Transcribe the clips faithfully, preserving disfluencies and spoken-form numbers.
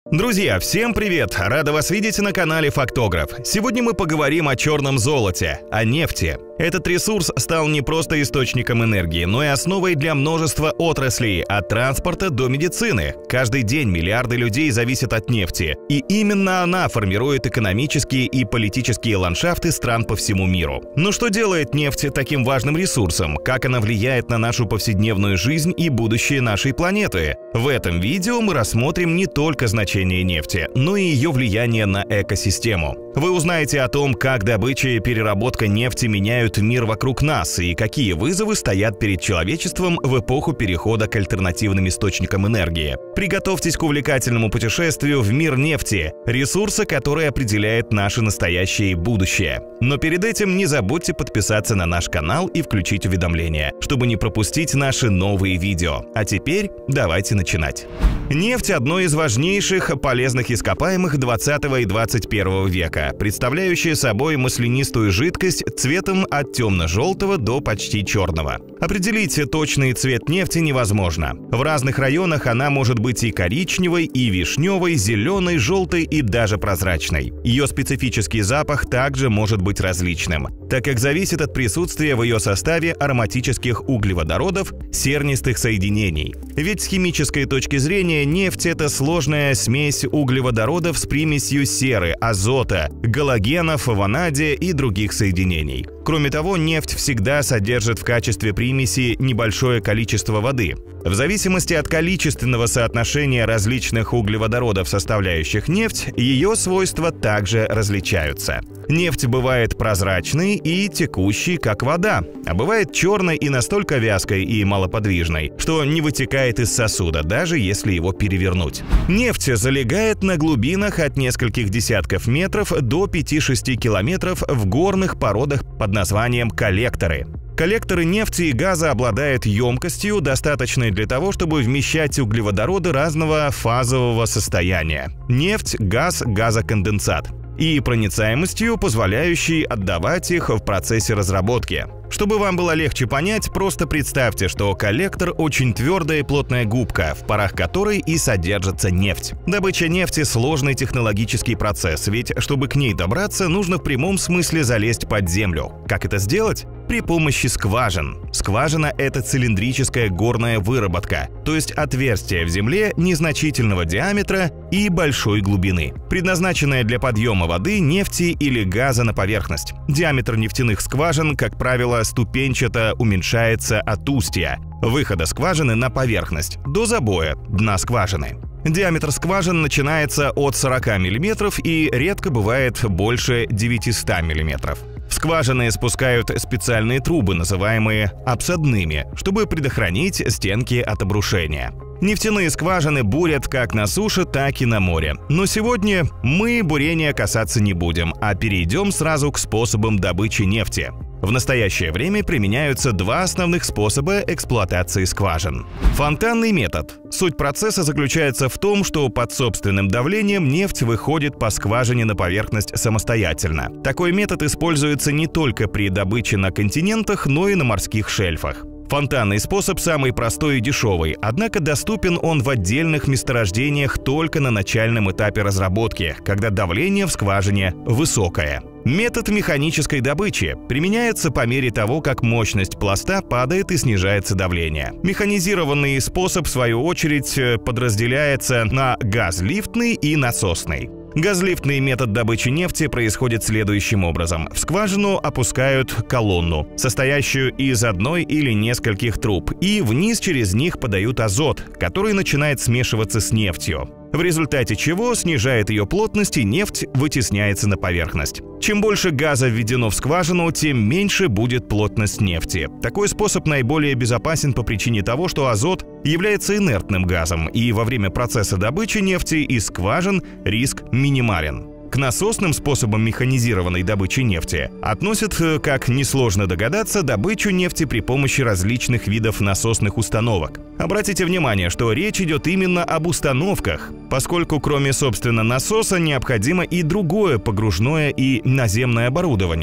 Друзья, всем привет! Рада вас видеть на канале Фактограф. Сегодня мы поговорим о черном золоте, о нефти. Этот ресурс стал не просто источником энергии, но и основой для множества отраслей, от транспорта до медицины. Каждый день миллиарды людей зависят от нефти, и именно она формирует экономические и политические ландшафты стран по всему миру. Но что делает нефть таким важным ресурсом? Как она влияет на нашу повседневную жизнь и будущее нашей планеты? В этом видео мы рассмотрим не только значение нефти, но и ее влияние на экосистему. Вы узнаете о том, как добыча и переработка нефти меняют мир вокруг нас и какие вызовы стоят перед человечеством в эпоху перехода к альтернативным источникам энергии. Приготовьтесь к увлекательному путешествию в мир нефти, ресурса, который определяет наше настоящее и будущее. Но перед этим не забудьте подписаться на наш канал и включить уведомления, чтобы не пропустить наши новые видео. А теперь давайте начинать. Нефть – одно из важнейших полезных ископаемых двадцатого и двадцать первого века, представляющая собой маслянистую жидкость цветом от темно-желтого до почти черного. Определить точный цвет нефти невозможно. В разных районах она может быть и коричневой, и вишневой, зеленой, желтой и даже прозрачной. Ее специфический запах также может быть различным, так как зависит от присутствия в ее составе ароматических углеводородов, сернистых соединений. Ведь с химической точки зрения нефть – это сложная смесь углеводородов с примесью серы, азота, галогенов, ванадия и других соединений. Кроме того, нефть всегда содержит в качестве примеси небольшое количество воды. В зависимости от количественного соотношения различных углеводородов, составляющих нефть, ее свойства также различаются. Нефть бывает прозрачной и текущей, как вода, а бывает черной и настолько вязкой и малоподвижной, что не вытекает из сосуда, даже если его перевернуть. Нефть залегает на глубинах от нескольких десятков метров до пяти-шести километров в горных породах под названием коллекторы. Коллекторы нефти и газа обладают емкостью, достаточной для того, чтобы вмещать углеводороды разного фазового состояния – нефть, газ, газоконденсат – и проницаемостью, позволяющей отдавать их в процессе разработки. Чтобы вам было легче понять, просто представьте, что коллектор – очень твердая и плотная губка, в парах которой и содержится нефть. Добыча нефти – сложный технологический процесс, ведь чтобы к ней добраться, нужно в прямом смысле залезть под землю. Как это сделать? При помощи скважин. Скважина – это цилиндрическая горная выработка, то есть отверстие в земле незначительного диаметра и большой глубины, предназначенное для подъема воды, нефти или газа на поверхность. Диаметр нефтяных скважин, как правило, ступенчато уменьшается от устья, выхода скважины на поверхность, до забоя, дна скважины. Диаметр скважин начинается от сорока миллиметров и редко бывает больше девятисот миллиметров. В скважины спускают специальные трубы, называемые обсадными, чтобы предохранить стенки от обрушения. Нефтяные скважины бурят как на суше, так и на море. Но сегодня мы бурения касаться не будем, а перейдем сразу к способам добычи нефти. В настоящее время применяются два основных способа эксплуатации скважин. Фонтанный метод. Суть процесса заключается в том, что под собственным давлением нефть выходит по скважине на поверхность самостоятельно. Такой метод используется не только при добыче на континентах, но и на морских шельфах. Фонтанный способ самый простой и дешевый, однако доступен он в отдельных месторождениях только на начальном этапе разработки, когда давление в скважине высокое. Метод механической добычи применяется по мере того, как мощность пласта падает и снижается давление. Механизированный способ, в свою очередь, подразделяется на газлифтный и насосный. Газлифтный метод добычи нефти происходит следующим образом. В скважину опускают колонну, состоящую из одной или нескольких труб, и вниз через них подают азот, который начинает смешиваться с нефтью, в результате чего снижает ее плотность и нефть вытесняется на поверхность. Чем больше газа введено в скважину, тем меньше будет плотность нефти. Такой способ наиболее безопасен по причине того, что азот является инертным газом, и во время процесса добычи нефти из скважин риск минимален. К насосным способам механизированной добычи нефти относят, как несложно догадаться, добычу нефти при помощи различных видов насосных установок. Обратите внимание, что речь идет именно об установках, поскольку кроме, собственно, насоса необходимо и другое погружное и наземное оборудование.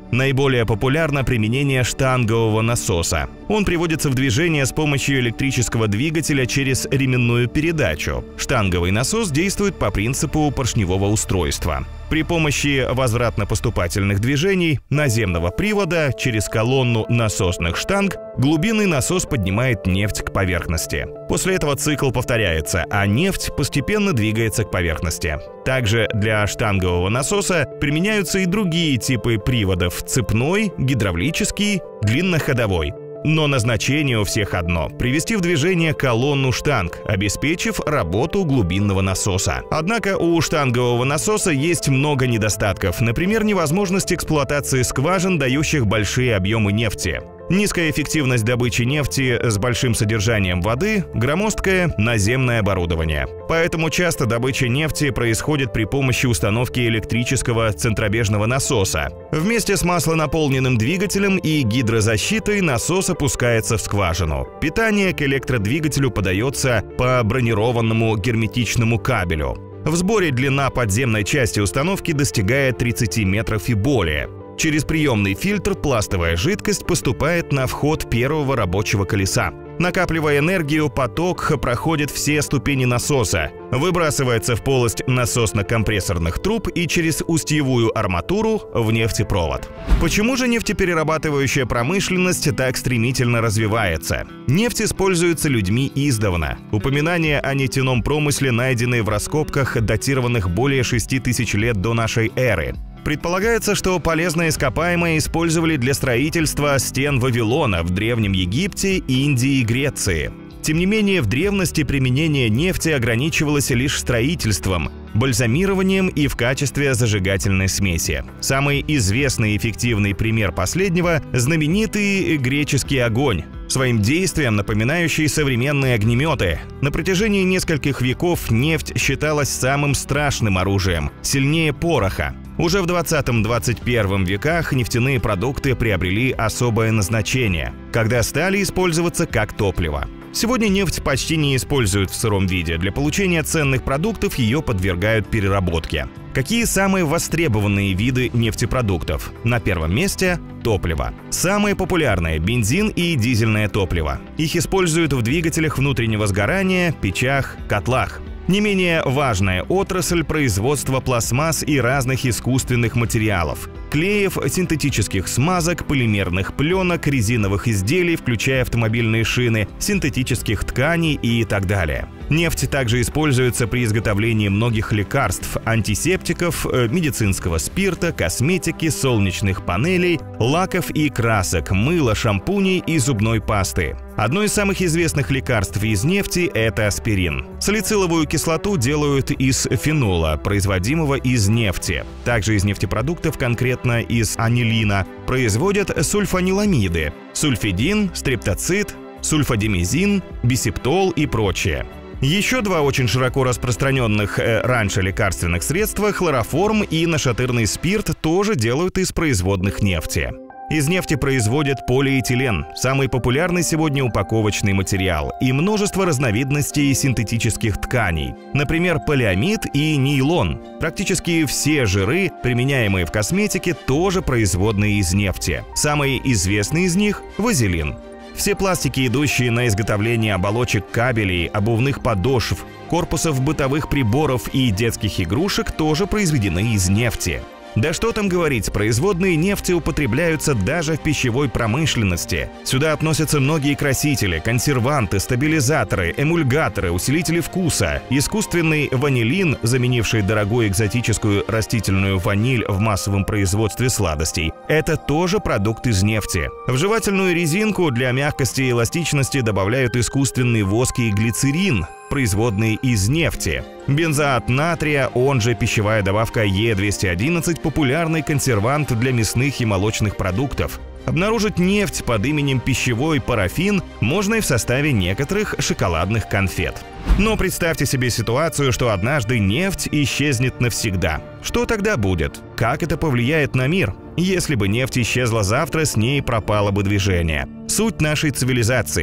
Наиболее популярно применение штангового насоса. Он приводится в движение с помощью электрического двигателя через ременную передачу. Штанговый насос действует по принципу поршневого устройства. При помощи возвратно-поступательных движений наземного привода через колонну насосных штанг глубинный насос поднимает нефть к поверхности. После этого цикл повторяется, а нефть постепенно двигается к поверхности. Также для штангового насоса применяются и другие типы приводов – цепной, гидравлический, длинноходовой. Но назначение у всех одно – привести в движение колонну штанг, обеспечив работу глубинного насоса. Однако у штангового насоса есть много недостатков, например, невозможность эксплуатации скважин, дающих большие объемы нефти. Низкая эффективность добычи нефти с большим содержанием воды, громоздкое наземное оборудование. Поэтому часто добыча нефти происходит при помощи установки электрического центробежного насоса. Вместе с маслонаполненным двигателем и гидрозащитой насос опускается в скважину. Питание к электродвигателю подается по бронированному герметичному кабелю. В сборе длина подземной части установки достигает тридцати метров и более. Через приемный фильтр пластовая жидкость поступает на вход первого рабочего колеса. Накапливая энергию, поток проходит все ступени насоса, выбрасывается в полость насосно-компрессорных труб и через устьевую арматуру в нефтепровод. Почему же нефтеперерабатывающая промышленность так стремительно развивается? Нефть используется людьми издавна. Упоминания о нефтяном промысле найдены в раскопках, датированных более шести тысяч лет до нашей эры. Предполагается, что полезные ископаемые использовали для строительства стен Вавилона в Древнем Египте, Индии и Греции. Тем не менее, в древности применение нефти ограничивалось лишь строительством, бальзамированием и в качестве зажигательной смеси. Самый известный и эффективный пример последнего – знаменитый греческий огонь, своим действием напоминающий современные огнеметы. На протяжении нескольких веков нефть считалась самым страшным оружием, сильнее пороха. Уже в двадцатом — двадцать первом веках нефтяные продукты приобрели особое назначение, когда стали использоваться как топливо. Сегодня нефть почти не используют в сыром виде. Для получения ценных продуктов ее подвергают переработке. Какие самые востребованные виды нефтепродуктов? На первом месте – топливо. Самые популярные – бензин и дизельное топливо. Их используют в двигателях внутреннего сгорания, печах, котлах. Не менее важная отрасль – производство пластмасс и разных искусственных материалов, клеев, синтетических смазок, полимерных пленок, резиновых изделий, включая автомобильные шины, синтетических тканей и так далее. Нефть также используется при изготовлении многих лекарств, антисептиков, медицинского спирта, косметики, солнечных панелей, лаков и красок, мыла, шампуней и зубной пасты. Одно из самых известных лекарств из нефти – это аспирин. Салициловую кислоту делают из фенола, производимого из нефти. Также из нефтепродуктов, конкретно из анилина, производят сульфаниламиды – сульфидин, стрептоцит, сульфадимизин, бисептол и прочее. Еще два очень широко распространенных э, раньше лекарственных средства – хлороформ и нашатырный спирт – тоже делают из производных нефти. Из нефти производят полиэтилен – самый популярный сегодня упаковочный материал, и множество разновидностей синтетических тканей, например, полиамид и нейлон. Практически все жиры, применяемые в косметике, тоже производные из нефти. Самый известный из них – вазелин. Все пластики, идущие на изготовление оболочек кабелей, обувных подошв, корпусов бытовых приборов и детских игрушек, тоже произведены из нефти. Да что там говорить, производные нефти употребляются даже в пищевой промышленности. Сюда относятся многие красители, консерванты, стабилизаторы, эмульгаторы, усилители вкуса. Искусственный ванилин, заменивший дорогую экзотическую растительную ваниль в массовом производстве сладостей, это тоже продукт из нефти. В жевательную резинку для мягкости и эластичности добавляют искусственный воск и глицерин, производные из нефти. Бензоат натрия, он же пищевая добавка Е двести одиннадцать, популярный консервант для мясных и молочных продуктов. Обнаружить нефть под именем пищевой парафин можно и в составе некоторых шоколадных конфет. Но представьте себе ситуацию, что однажды нефть исчезнет навсегда. Что тогда будет? Как это повлияет на мир? Если бы нефть исчезла завтра, с ней пропало бы движение. Суть нашей цивилизации.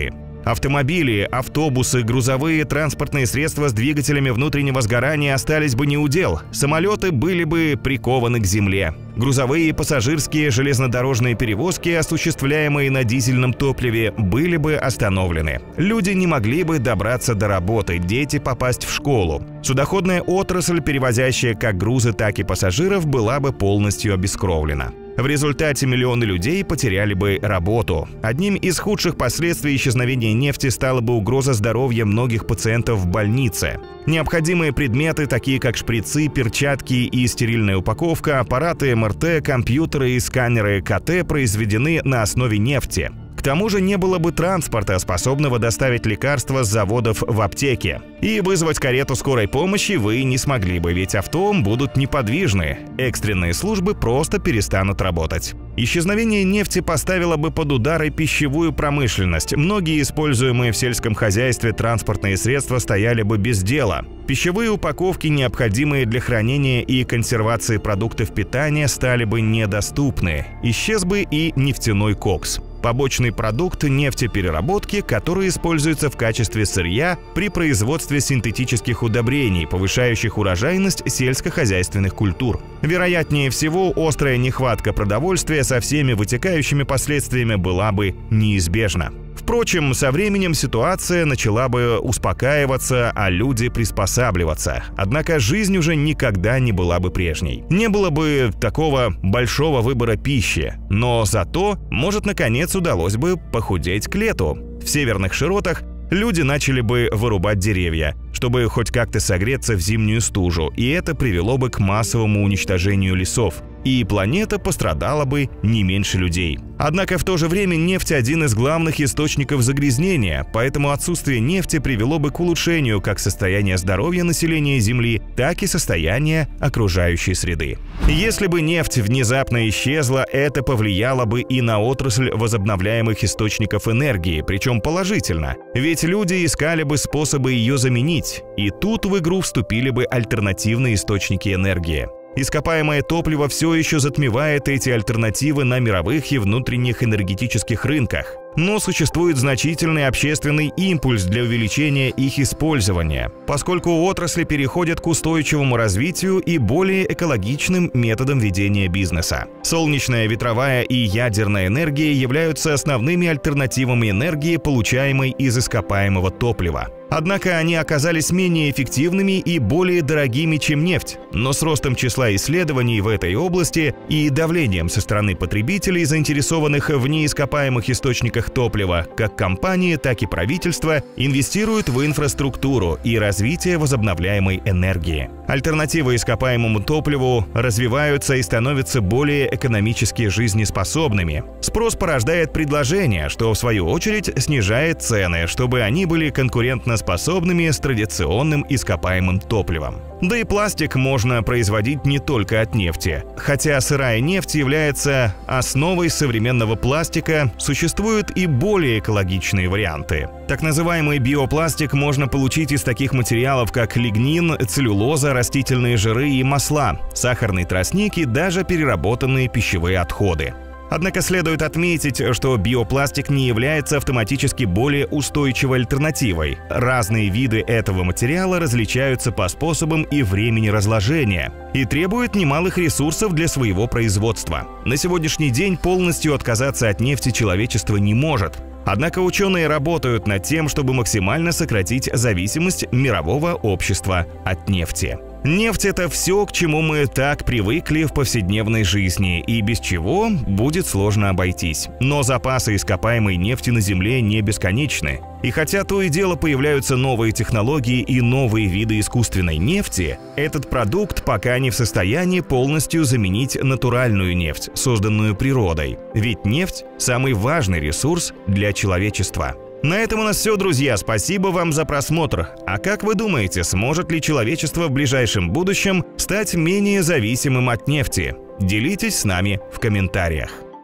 Автомобили, автобусы, грузовые транспортные средства с двигателями внутреннего сгорания остались бы неудел, самолеты были бы прикованы к земле. Грузовые и пассажирские железнодорожные перевозки, осуществляемые на дизельном топливе, были бы остановлены. Люди не могли бы добраться до работы, дети попасть в школу. Судоходная отрасль, перевозящая как грузы, так и пассажиров, была бы полностью обескровлена. В результате миллионы людей потеряли бы работу. Одним из худших последствий исчезновения нефти стала бы угроза здоровья многих пациентов в больнице. Необходимые предметы, такие как шприцы, перчатки и стерильная упаковка, аппараты эм эр тэ, компьютеры и сканеры ка тэ произведены на основе нефти. К тому же не было бы транспорта, способного доставить лекарства с заводов в аптеки. И вызвать карету скорой помощи вы не смогли бы, ведь авто будут неподвижны. Экстренные службы просто перестанут работать. Исчезновение нефти поставило бы под удар и пищевую промышленность. Многие используемые в сельском хозяйстве транспортные средства стояли бы без дела. Пищевые упаковки, необходимые для хранения и консервации продуктов питания, стали бы недоступны. Исчез бы и нефтяной кокс. Побочный продукт нефтепереработки, который используется в качестве сырья при производстве синтетических удобрений, повышающих урожайность сельскохозяйственных культур. Вероятнее всего, острая нехватка продовольствия со всеми вытекающими последствиями была бы неизбежна. Впрочем, со временем ситуация начала бы успокаиваться, а люди приспосабливаться. Однако жизнь уже никогда не была бы прежней. Не было бы такого большого выбора пищи, но зато, может, наконец удалось бы похудеть к лету. В северных широтах люди начали бы вырубать деревья, чтобы хоть как-то согреться в зимнюю стужу, и это привело бы к массовому уничтожению лесов. И планета пострадала бы не меньше людей. Однако в то же время нефть – один из главных источников загрязнения, поэтому отсутствие нефти привело бы к улучшению как состояния здоровья населения Земли, так и состояния окружающей среды. Если бы нефть внезапно исчезла, это повлияло бы и на отрасль возобновляемых источников энергии, причем положительно, ведь люди искали бы способы ее заменить, и тут в игру вступили бы альтернативные источники энергии. Ископаемое топливо все еще затмевает эти альтернативы на мировых и внутренних энергетических рынках. Но существует значительный общественный импульс для увеличения их использования, поскольку отрасли переходят к устойчивому развитию и более экологичным методам ведения бизнеса. Солнечная, ветровая и ядерная энергия являются основными альтернативами энергии, получаемой из ископаемого топлива. Однако они оказались менее эффективными и более дорогими, чем нефть. Но с ростом числа исследований в этой области и давлением со стороны потребителей, заинтересованных в неископаемых источниках топлива, как компании, так и правительства инвестируют в инфраструктуру и развитие возобновляемой энергии. Альтернативы ископаемому топливу развиваются и становятся более экономически жизнеспособными. Спрос порождает предложение, что в свою очередь снижает цены, чтобы они были конкурентоспособными с традиционным ископаемым топливом. Да и пластик можно производить не только от нефти. Хотя сырая нефть является основой современного пластика, существуют и более экологичные варианты. Так называемый биопластик можно получить из таких материалов, как лигнин, целлюлоза, растительные жиры и масла, сахарный тростник и даже переработанные пищевые отходы. Однако следует отметить, что биопластик не является автоматически более устойчивой альтернативой. Разные виды этого материала различаются по способам и времени разложения и требуют немалых ресурсов для своего производства. На сегодняшний день полностью отказаться от нефти человечество не может. Однако ученые работают над тем, чтобы максимально сократить зависимость мирового общества от нефти. Нефть – это все, к чему мы так привыкли в повседневной жизни, и без чего будет сложно обойтись. Но запасы ископаемой нефти на Земле не бесконечны. И хотя то и дело появляются новые технологии и новые виды искусственной нефти, этот продукт пока не в состоянии полностью заменить натуральную нефть, созданную природой. Ведь нефть – самый важный ресурс для человечества. На этом у нас все, друзья. Спасибо вам за просмотр. А как вы думаете, сможет ли человечество в ближайшем будущем стать менее зависимым от нефти? Делитесь с нами в комментариях.